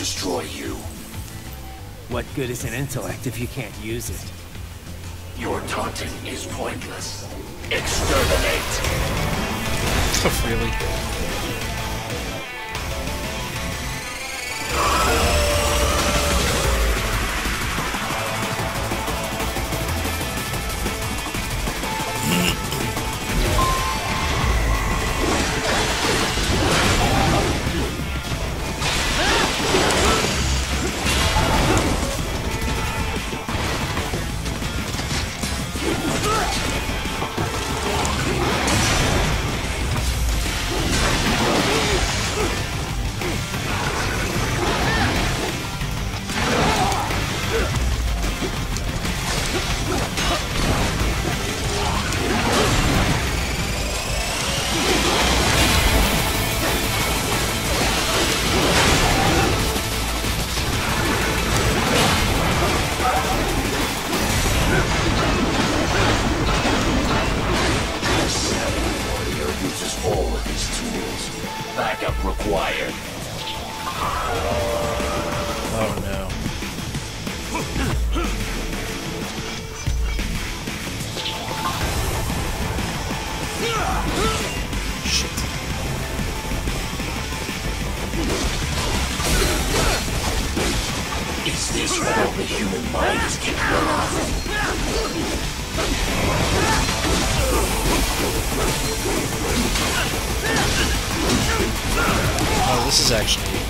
destroy you. What good is an intellect if you can't use it? Your taunting is pointless. Exterminate! Oh, really? Required. Oh no. Shit. Is this all the human mind is capable of? Oh, this is actually good.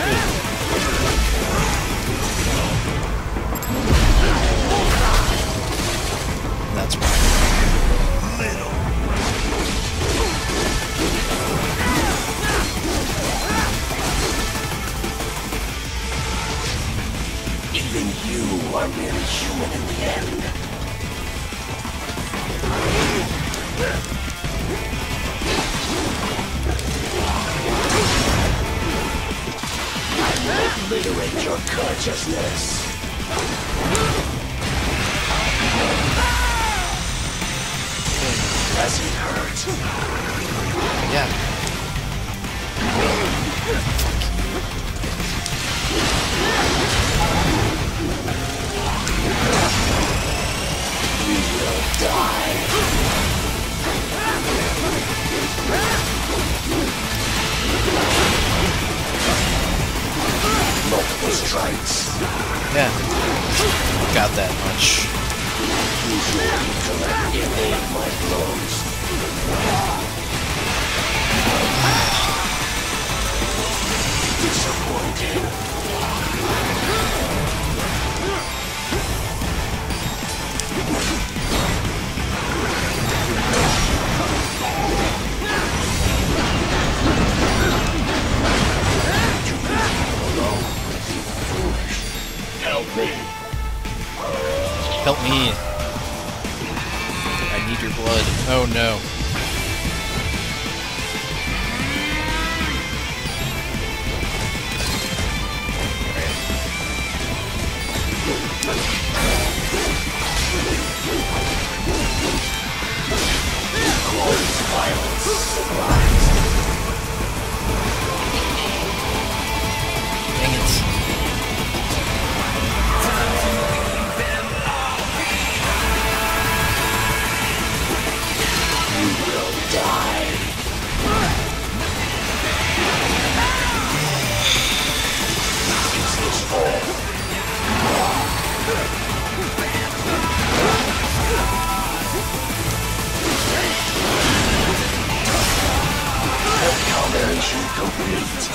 That's right. Even you are merely human in the end. Obliterate your consciousness. Does it hurt? Yeah. You will die. Multiple strikes. Yeah. Got that much. Use your intellect evade my blows. Disappointed. Help me. Help me. I need your blood. Oh no. Dang it. You will die. Is this all? Combination complete.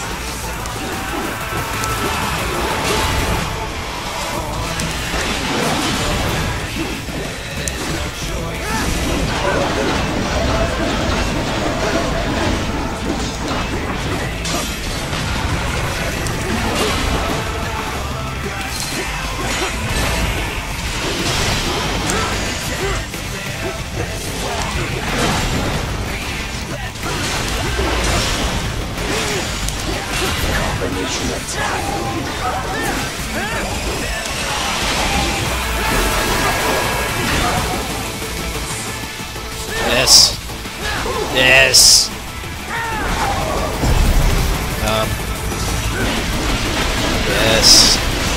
Combination attack. Yes. Yes. Yes.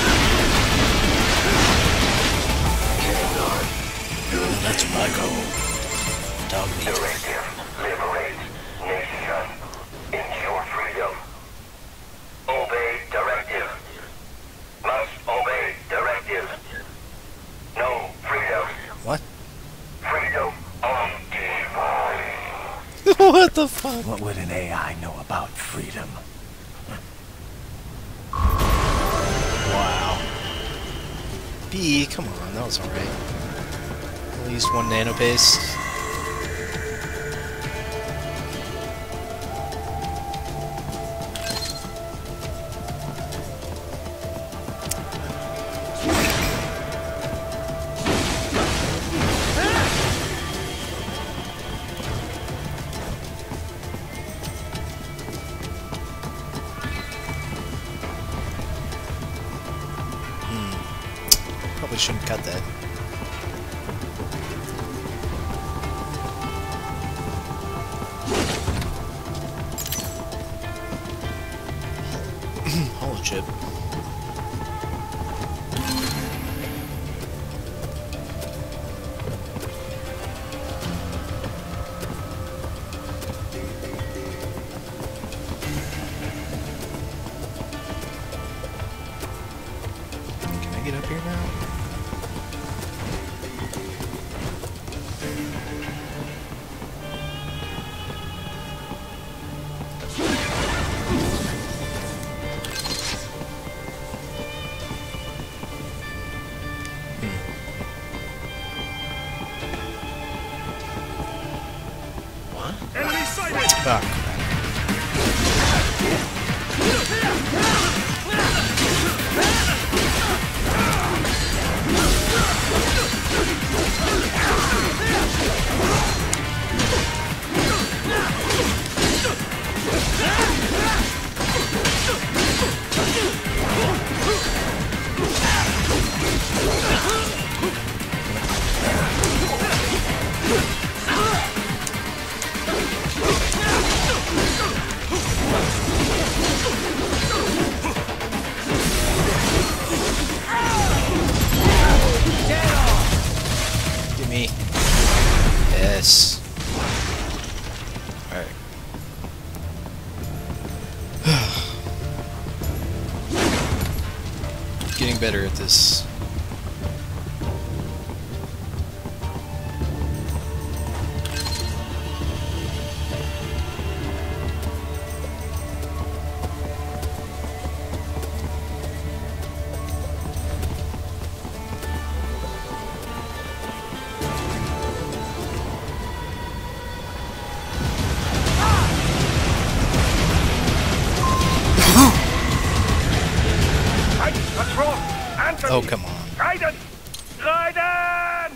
That's my goal. Dog meat. Directive. Liberate. Nation. Ensure freedom. Obey directive. Must obey directive. No freedom. What? Freedom of divine. What the fuck? What would an AI know about freedom? Wow. B, come on, that was alright. At least 1 nano paste. Probably shouldn't cut that. Holo chip. Can I get up here now? Ah, crap. Give me. Yes. Alright. Getting better at this. What's wrong? Anthony! Oh, come on. Raiden! Raiden!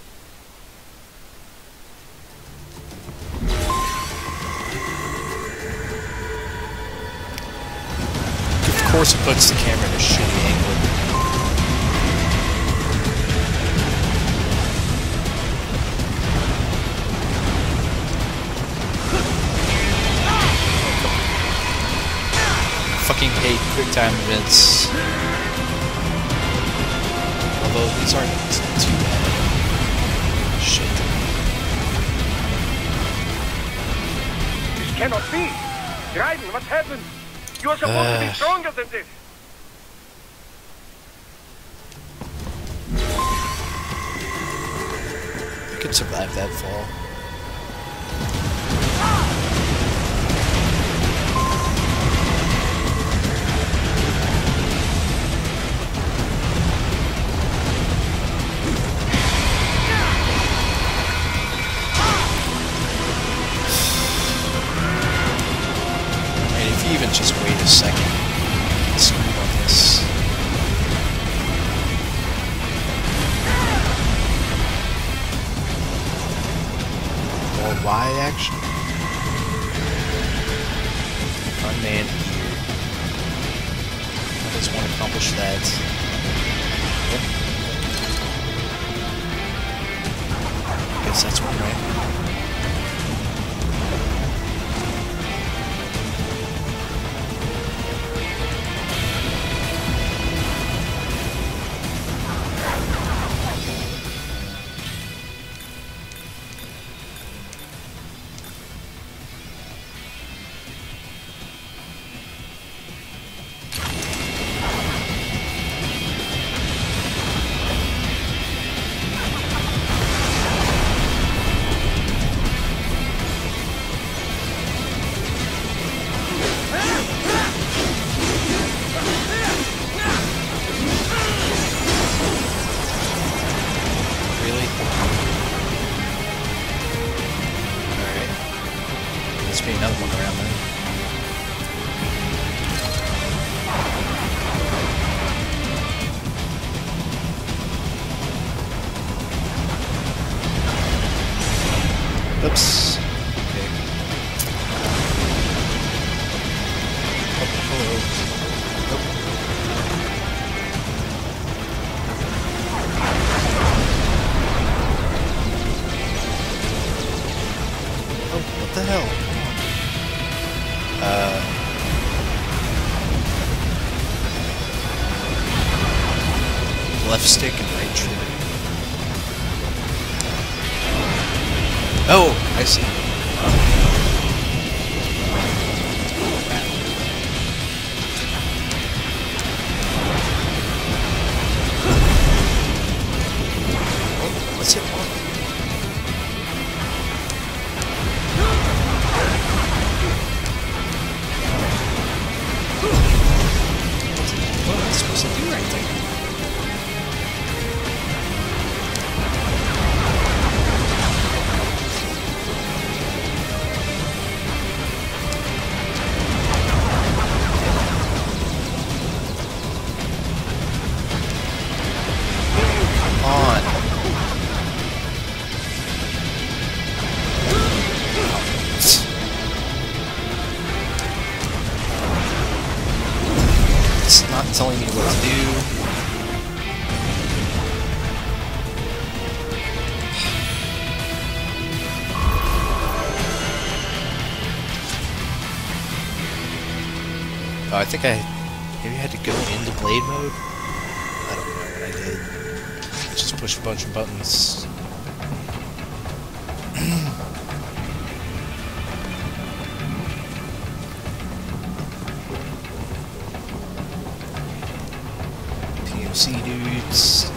Of course it puts the camera in a shitty angle. Fucking hate QuickTime events. Although these aren't too bad. Shit. This cannot be! Raiden, what happened? You are supposed to be stronger than this! I could survive that fall. Even just wait a second. Let's see about this. More Y action. Unmanned gear. I just want to accomplish that. Yep. Guess that's one way. Oops. Okay. Oh, hello. Nope. Oh, what the hell? Left stick and right trigger. Oh, I see. Oh, let's hit one. What am I supposed to do right there? It's not telling me what to do. Oh, I think maybe I had to go into blade mode? I don't know what I did. Just push a bunch of buttons. PMC dudes.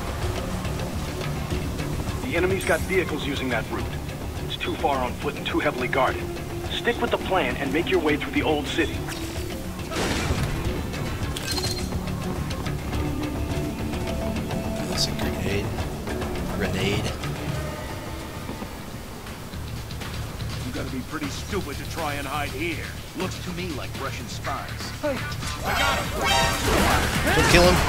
The enemy's got vehicles using that route. It's too far on foot and too heavily guarded. Stick with the plan and make your way through the old city. That's a grenade. Grenade. You gotta be pretty stupid to try and hide here. Looks to me like Russian spies. Hey, I got him! Don't kill him.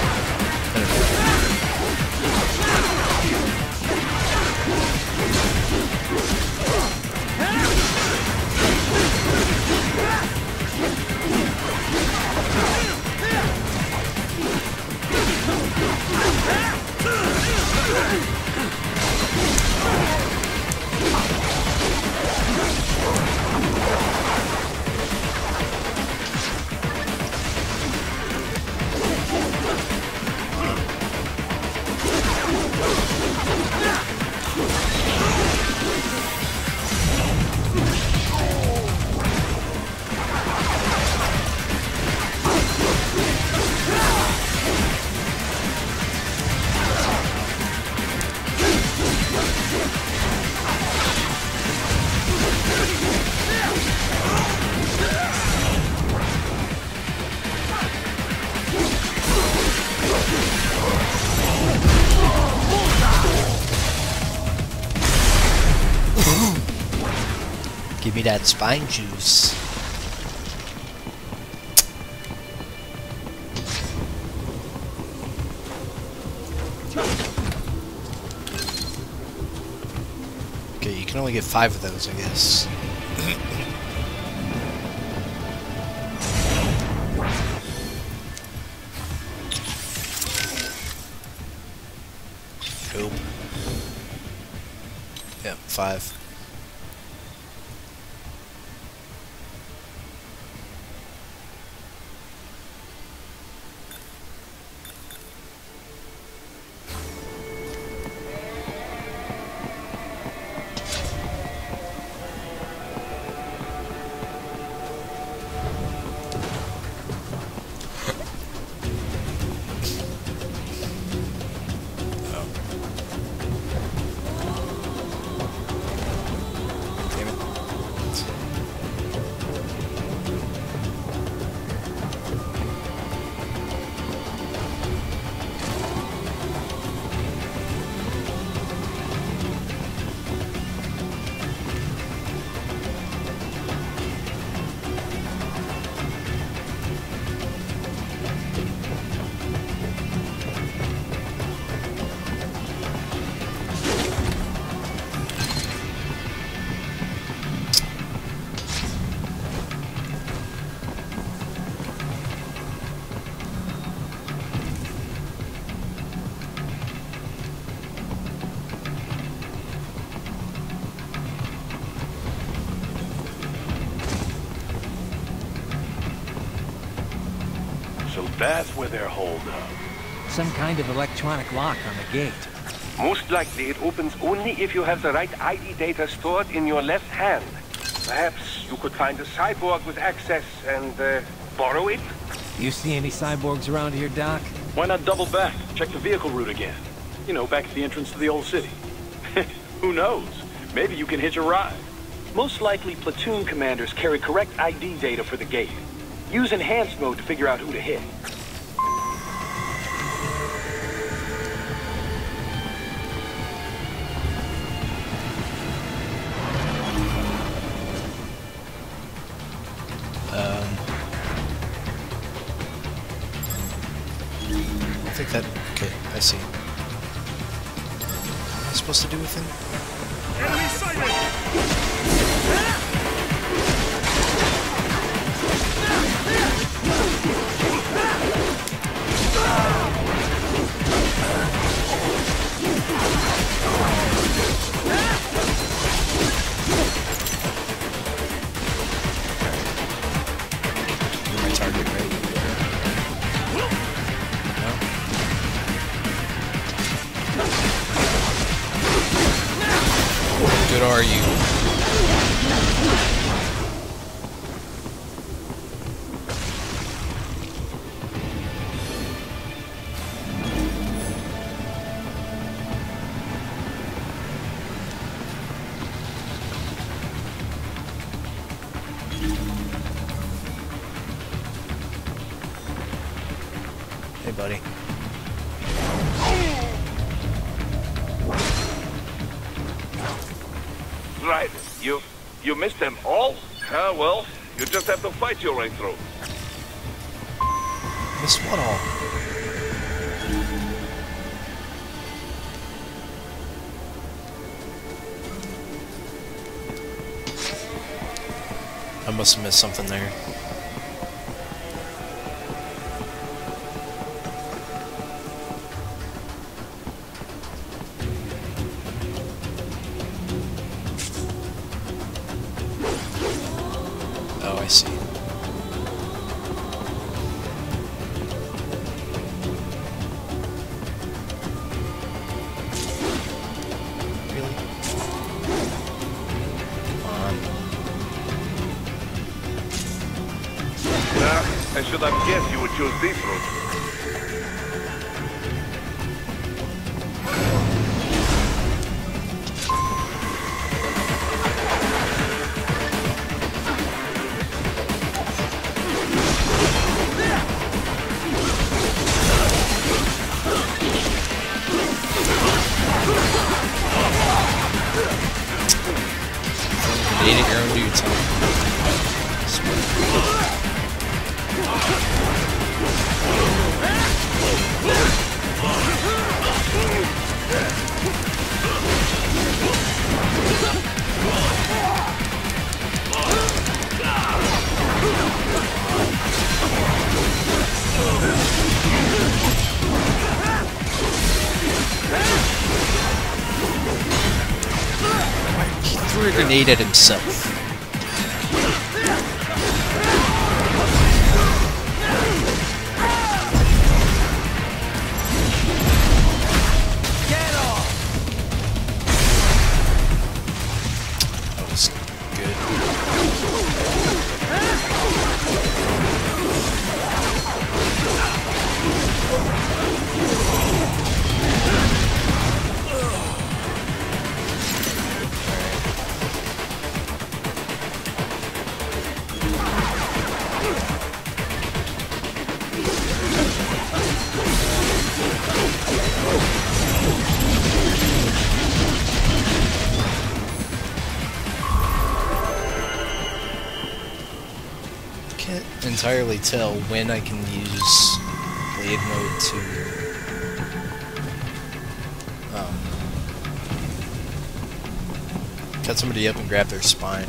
Give me that spine juice. Okay, you can only get 5 of those, I guess. Nope. Yep, 5. So that's where they're holed up. Some kind of electronic lock on the gate. Most likely it opens only if you have the right ID data stored in your left hand. Perhaps you could find a cyborg with access and borrow it? You see any cyborgs around here, Doc? Why not double back? Check the vehicle route again. You know, back at the entrance to the old city. Who knows? Maybe you can hitch a ride. Most likely, platoon commanders carry correct ID data for the gate. Use enhanced mode to figure out who to hit. I think that... Okay, I see. What am I supposed to do with him? Enemy sighted! You're my target, right? How good are you? Hey, buddy. Right. You missed them all? Ah, well, you just have to fight your way through. Miss what all? I must have missed something there. Oh, I see. Really? Come on. I should have guessed you would choose this route. Need it your own dudes, huh? He threw a grenade at himself. That was good. Can't entirely tell when I can use blade mode to cut somebody up and grab their spine.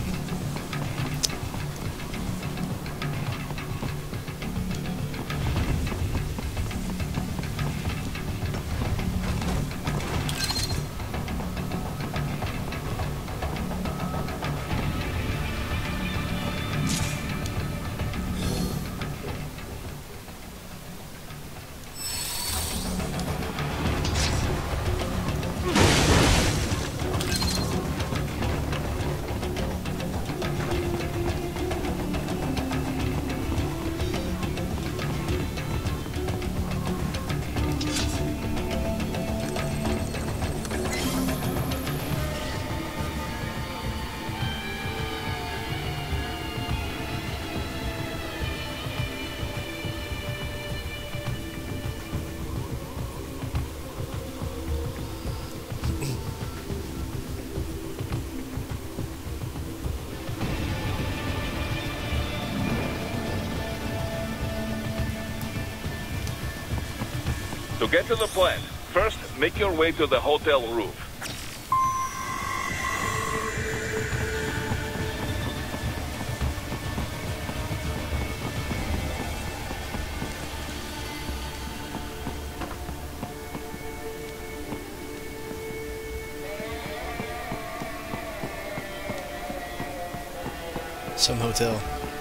To get to the plant, first make your way to the hotel roof. Some hotel.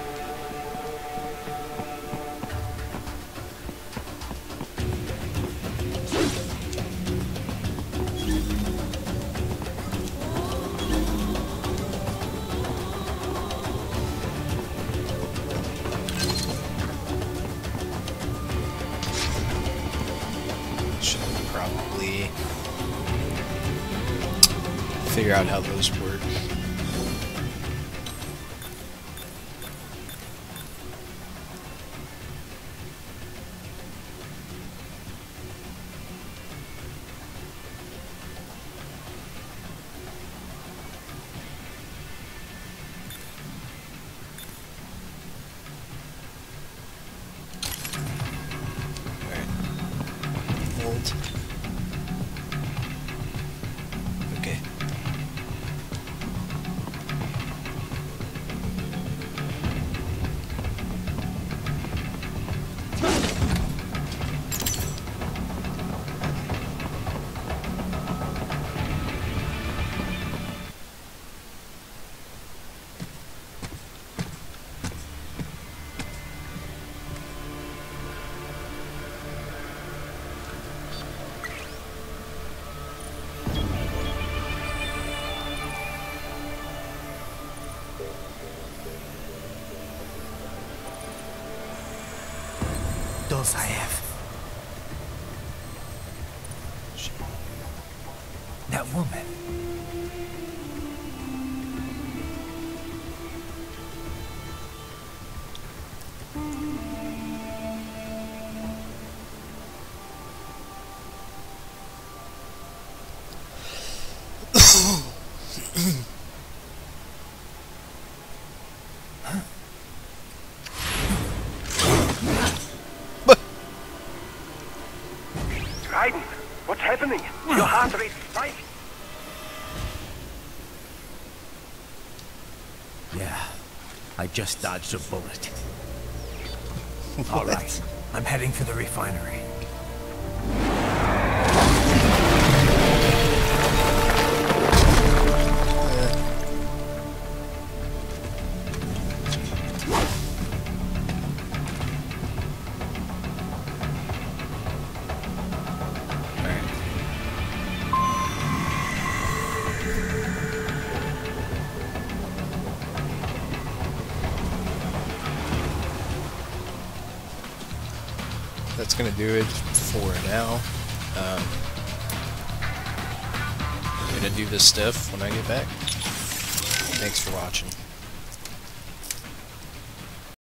Should probably figure out how those work. Hold. Okay. Dolzaev. That woman. Raiden, what's happening? Your heart rate spiked. Yeah, I just dodged a bullet. All right, I'm heading for the refinery. That's gonna do it for now. I'm gonna do this stuff when I get back. Thanks for watching.